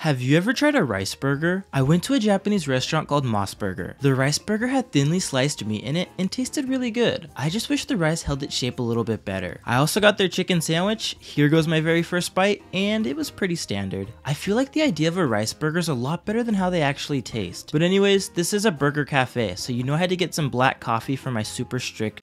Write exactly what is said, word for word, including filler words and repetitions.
Have you ever tried a rice burger? I went to a Japanese restaurant called Moss Burger. The rice burger had thinly sliced meat in it and tasted really good. I just wish the rice held its shape a little bit better. I also got their chicken sandwich. Here goes my very first bite, and it was pretty standard. I feel like the idea of a rice burger is a lot better than how they actually taste. But anyways, this is a burger cafe, so you know I had to get some black coffee for my super strict